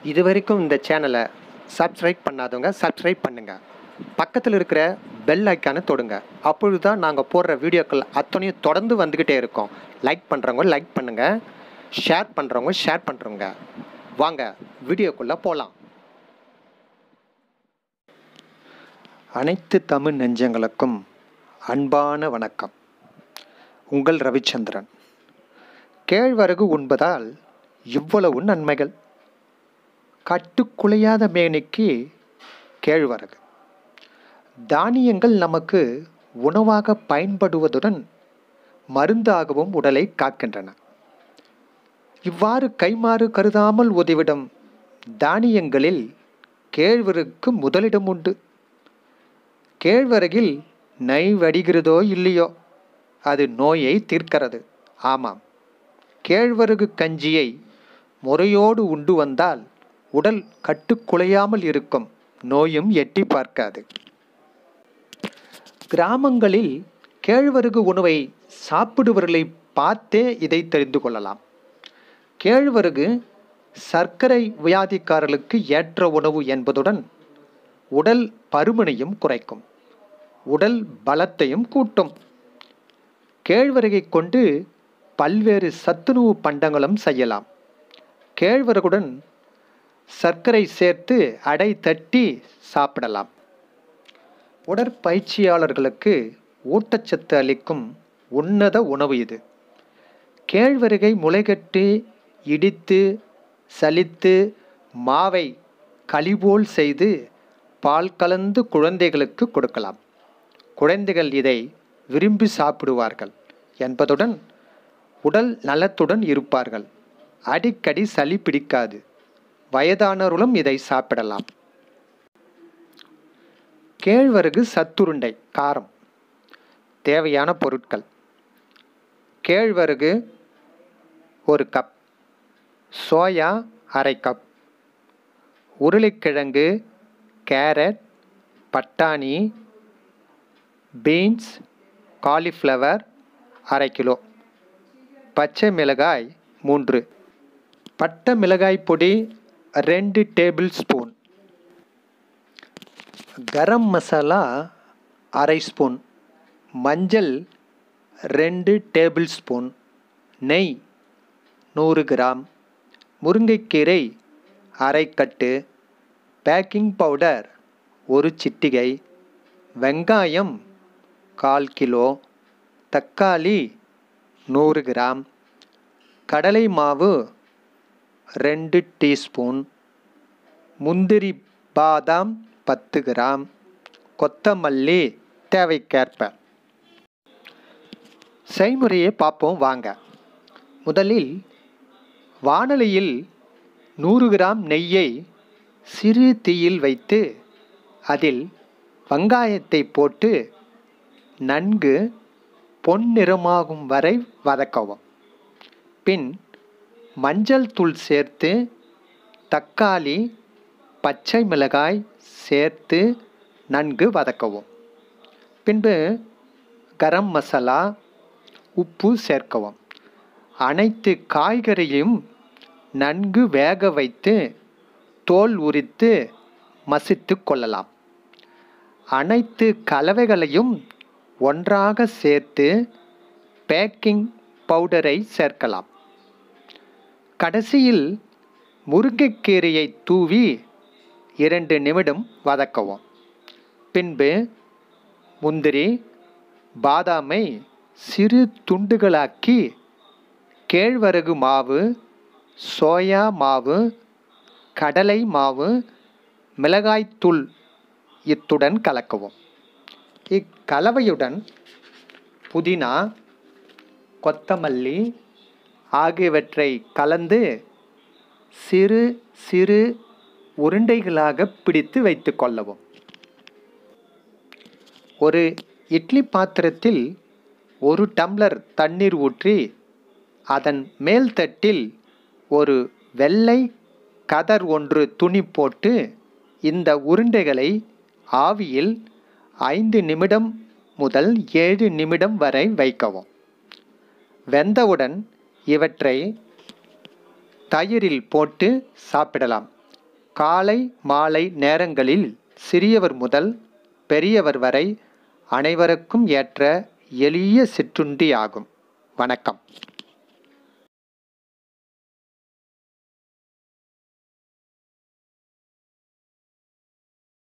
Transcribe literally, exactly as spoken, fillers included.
இது வரைக்கும் இந்த சேனலை சப்ஸ்கிரைப் பண்ணாதவங்க சப்ஸ்கிரைப் பண்ணுங்கள். பக்கத்தில் இருக்கிற பெல் ஐக்கானை தொடுங்க. அப்பொழுது தான் நாங்கள் போடுற வீடியோக்கள் அத்தனையும் தொடர்ந்து வந்துக்கிட்டே இருக்கோம். லைக் பண்ணுறவங்க லைக் பண்ணுங்கள், ஷேர் பண்ணுறவங்க ஷேர் பண்ணுறவங்க. வாங்க வீடியோக்குள்ளே போகலாம். அனைத்து தமிழ் நெஞ்சங்களுக்கும் அன்பான வணக்கம். உங்கள் ரவிச்சந்திரன். கேழ்வரகு உண்பதால் இவ்வளவு நன்மைகள். கட்டுக்குலையாத மேனிக்கு கேழ்வரகு. தானியங்கள் நமக்கு உணவாக பயன்படுவதுடன் மருந்தாகவும் உடலை காக்கின்றன. இவ்வாறு கைமாறு கருதாமல் உதவிடும் தானியங்களில் கேழ்வரகுக்கு முதலிடம் உண்டு. கேழ்வரகில் நெய் வடிகிறதோ இல்லையோ, அது நோயை தீர்க்கிறது. ஆமாம், கேழ்வரகு கஞ்சியை முறையோடு உண்டு வந்தால் உடல் கட்டுக்குலையாமல் இருக்கும், நோயும் எட்டி பார்க்காது. கிராமங்களில் கேழ்வரகு உணவை சாப்பிடுவர்களை பார்த்தே இதை தெரிந்து கொள்ளலாம். கேழ்வரகு சர்க்கரை வியாதிக்காரர்களுக்கு ஏற்ற உணவு என்பதுடன் உடல் பருமனையும் குறைக்கும், உடல் பலத்தையும் கூட்டும். கேழ்வரகை கொண்டு பல்வேறு சத்துணவு பண்டங்களும் செய்யலாம். கேழ்வரகுடன் சர்க்கரை சேர்த்து அடை தட்டி சாப்பிடலாம். உடற்பயிற்சியாளர்களுக்கு ஊட்டச்சத்து அளிக்கும் உன்னத உணவு இது. கேழ்வரகை முளைகட்டி இடித்து சலித்து மாவை களிபோல் செய்து பால் கலந்து குழந்தைகளுக்கு கொடுக்கலாம். குழந்தைகள் இதை விரும்பி சாப்பிடுவார்கள் என்பதுடன் உடல் நலத்துடன் இருப்பார்கள். அடிக்கடி சளி பிடிக்காது. வயதானவர்களும் இதை சாப்பிடலாம். கேழ்வரகு சத்துருண்டை காரம். தேவையான பொருட்கள்: கேழ்வரகு ஒரு கப், சோயா அரை கப், உருளைக்கிழங்கு, கேரட், பட்டாணி, பீன்ஸ், காலிஃப்ளவர் அரை கிலோ, பச்சை மிளகாய் மூன்று, பட்டை மிளகாய் பொடி ரெண்டு டேபிள் ஸ்பூன், கரம் மசாலா அரை ஸ்பூன், மஞ்சள் ரெண்டு டேபிள் ஸ்பூன், நெய் நூறு கிராம், முருங்கைக்கீரை அரை கட்டு, பேக்கிங் பவுடர் ஒரு சிட்டிகை, வெங்காயம் கால் கிலோ, தக்காளி நூறு கிராம், கடலை மாவு ரெண்டு டீஸ்பூன், முந்திரி பாதாம் பத்து கிராம், கொத்தமல்லி தேவைக்கேற்ப. செய்முறையை பார்ப்போம் வாங்க. முதலில் வாணலியில் நூறு கிராம் நெய்யை சிறு தீயில் வைத்து அதில் வெங்காயத்தை போட்டு நன்கு பொன்னிறமாகும் வரை வதக்கவும். பின் மஞ்சள் தூள் சேர்த்து தக்காளி, பச்சை மிளகாய் சேர்த்து நன்கு வதக்கவும். பின்பு கரம் மசாலா, உப்பு சேர்க்கவும். அனைத்து காய்கறியும் நன்கு வேக வைத்து தோல் உரித்து மசித்து கொள்ளலாம். அனைத்து கலவைகளையும் ஒன்றாக சேர்த்து பேக்கிங் பவுடரை சேர்க்கலாம். கடைசியில் முருங்கைக்கீரையை தூவி இரண்டு நிமிடம் வதக்கவும். பின்பு முந்திரி பாதாமை சிறு துண்டுகளாக்கி கேழ்வரகு மாவு, சோயா மாவு, கடலை மாவு, மிளகாய்த்தூள் இத்துடன் கலக்கவும். இக்கலவையுடன் புதினா, கொத்தமல்லி ஆகியவற்றை கலந்து சிறு சிறு உருண்டைகளாக பிடித்து வைத்து கொள்ளவும். ஒரு இட்லி பாத்திரத்தில் ஒரு டம்ளர் தண்ணீர் ஊற்றி அதன் மேல் தட்டில் ஒரு வெள்ளை கதர் ஒன்று துணி போட்டு இந்த உருண்டைகளை ஆவியில் ஐந்து நிமிடம் முதல் ஏழு நிமிடம் வரை வைக்கவும். வெந்தவுடன் இவற்றை தயிரில் போட்டு சாப்பிடலாம். காலை மாலை நேரங்களில் சிறியவர் முதல் பெரியவர் வரை அனைவருக்கும் ஏற்ற எளிய சிற்றுண்டி ஆகும். வணக்கம்.